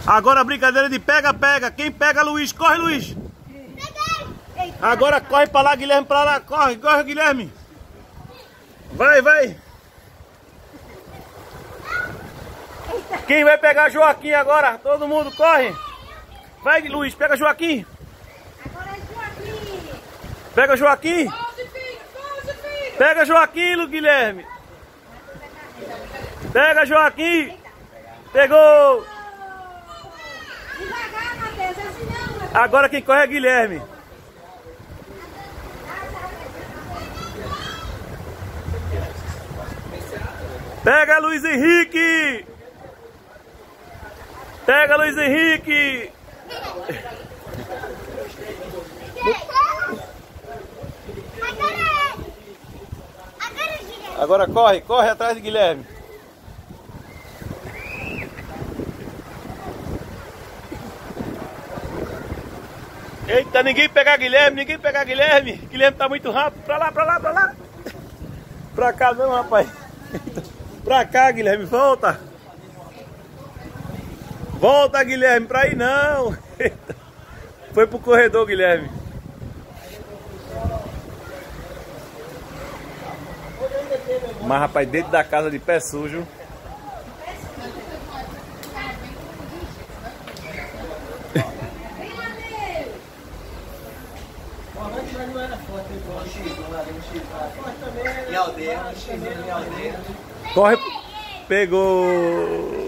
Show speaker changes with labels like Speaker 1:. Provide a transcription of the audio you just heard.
Speaker 1: Agora a brincadeira de pega-pega. Quem pega, Luiz? Corre, Luiz.
Speaker 2: Peguei.
Speaker 1: Agora corre pra lá, Guilherme, pra lá. Corre, corre, Guilherme. Vai, vai. Quem vai pegar Joaquim agora? Todo mundo corre. Vai, Luiz, pega Joaquim.
Speaker 2: Agora é Joaquim.
Speaker 1: Pega Joaquim.
Speaker 2: Pause, filho.
Speaker 1: Pega Joaquim, Guilherme. Pega Joaquim. Pegou.
Speaker 2: Devagar, Matheus, assim não, Matheus.
Speaker 1: Agora quem corre é Guilherme. Pega Luiz Henrique. Pega Luiz Henrique. Agora corre, corre atrás de Guilherme. Eita, ninguém pegar Guilherme, ninguém pegar Guilherme. Guilherme tá muito rápido. Pra lá, pra lá, pra lá. Pra cá não, rapaz. Pra cá, Guilherme, volta. Volta, Guilherme, pra aí não. Foi pro corredor, Guilherme. Mas, rapaz, dentro da casa de pé sujo. Corre, pegou.